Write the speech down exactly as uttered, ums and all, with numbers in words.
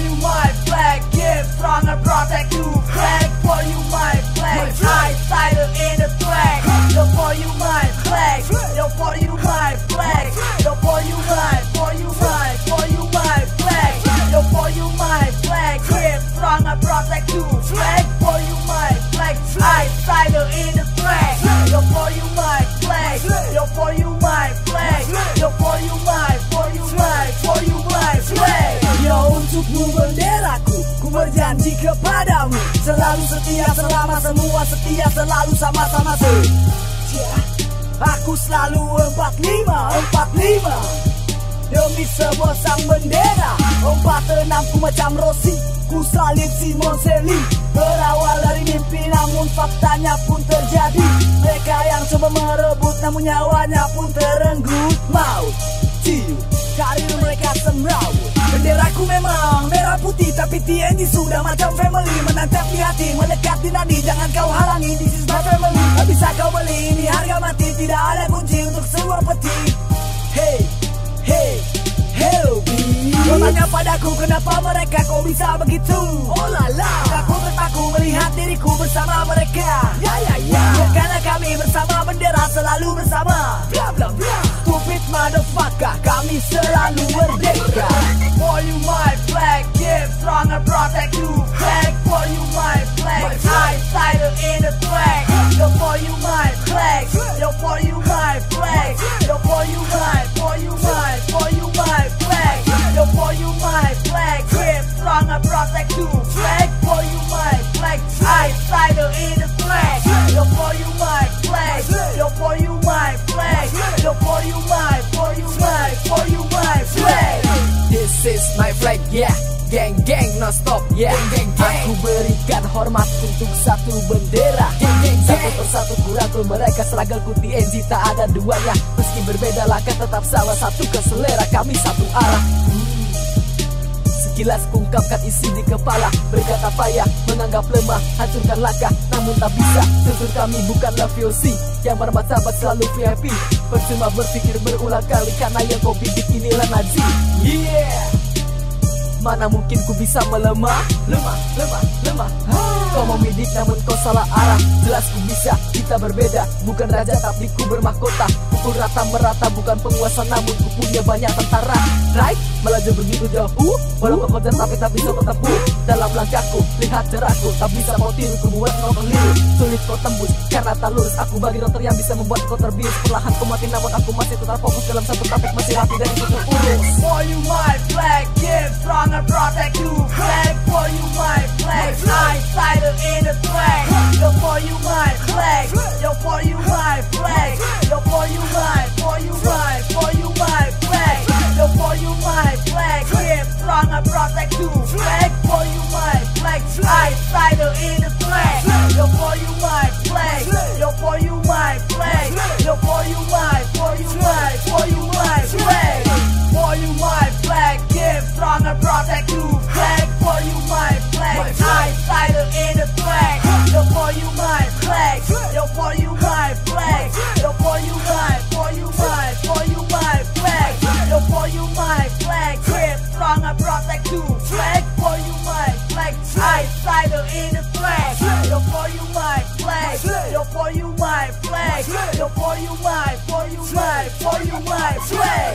you my flag, give strong and protect you. Flag for you my flag, I cider in the flag. Yo for you my flag, yo for you my flag, yo for you my, for you my, for you my flag, yo for you my flag, give strong and protect you. Flag for you my flag, I cider in the flag. Yo for you my flag, yo for you my flag, yo for you my, for you my, for you my flag. Yo untukmu benderaku, ku berjanji kepadamu selalu setia selama semua setia selalu sama-sama setia. Aku selalu empat lima, empat lima demi sebuah sang bendera. Empat enamku macam Rossi, ku salib Simon Seli. Berawal dari mimpi namun faktanya pun terjadi. Mereka yang coba merebut namun nyawanya pun terenggut. Maut, cium, karir mereka semrawut. Benderaku memang merah putih tapi T N G sudah macam family. Menantap di hati, melekat di nadi, jangan kau halangi. This is my family, tak bisa kau beli. Ini harga mati, tidak ada kunci untuk sebuah peti. Hey, hey, hello me. Kau tanya padaku kenapa mereka kok bisa begitu. Oh la la, aku terpaku melihat diriku bersama mereka. Ya ya ya, karena kami bersama bendera selalu bersama. Bla bla bla. Stupid motherfucker, kami selalu merdeka. For you my flag, give strong and protect you. Flag for you my flag, I cider in the flag. Yo for you my flag, yo for you my flag, yo for you my, for you my, for you my flag. Yo for you my flag, give strong and protect you. Flag for you my flag, I cider in the flag. Yo for you my flag, yo for you my flag, yo for you my, for you my, for you my flag. This is my flag, yeah. Geng geng non stop, yeah. Geng, geng, geng. Aku berikan hormat untuk satu bendera. Geng, geng, geng. Satu persatu ku rangkul mereka, seragamku T N G tak ada duanya. Meski berbeda langkah tetap sama, satu ke selera kami satu arah. hmm. Sekilas kungkapkan isi di kepala, berkata payah, menganggap lemah, hancurkan langkah, namun tak bisa. Tutur kami bukanlah V O C yang bermartabat selalu V I P. Percuma berpikir berulang kali karena yang kau bidik inilah Nazi. Yeah. Mana mungkin ku bisa melemah, lemah, lemah, lemah. Kau mau midik namun kau salah arah. Jelas ku bisa, kita berbeda. Bukan raja tapi ku bermahkota. Pukul rata merata, bukan penguasa namun ku punya banyak tentara. Right? Melaju begitu jauh, walaupun kau tapi tak bisa bertemu. Dalam langkahku, lihat cerahku, tak bisa mau tiru, ku buat kau keliru. Sulit kau tembus, karena tak lurus. Aku bagi dokter yang bisa membuat kau terbius. Perlahan kau mati namun aku masih tetap fokus dalam satu topik, masih hati dan ikut urus. For you my flag, give strong and protect you. Flag for you my flag, I cider in the flag. Yo for you my flag, yo for you my flag, yo for you my, for you my, for you my flag. Yo for you my flag, give strong and protect you. Flag for you my flag, I cider in the flag. Yo for you my flag, yo for you my flag, yo for you my, for you my, for you my flag. For you my flag, give strong and protect you. Flag for you my flag, I cider in the flag. Yo for you my flag, yo for you my flag, yo for you my, for you my, for you my flag. Yo for you my flag, give strong and protect you. Flag for you my flag, I cider in the flag. Yo for you my flag, yo for you my flag, yo for you my, for you my, for you my flag.